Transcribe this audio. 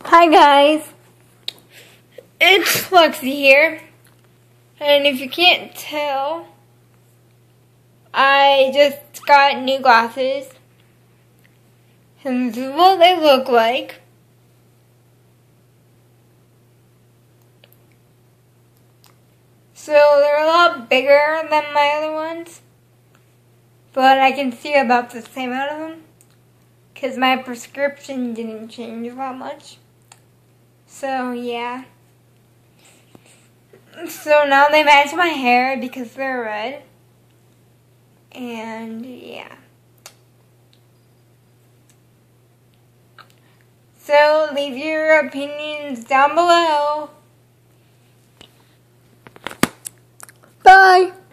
Hi guys, it's Lexi here, and if you can't tell, I just got new glasses, and this is what they look like. So they're a lot bigger than my other ones, but I can see about the same out of them, because my prescription didn't change that much. So yeah. So now they match my hair because they're red. And yeah. So leave your opinions down below. Bye.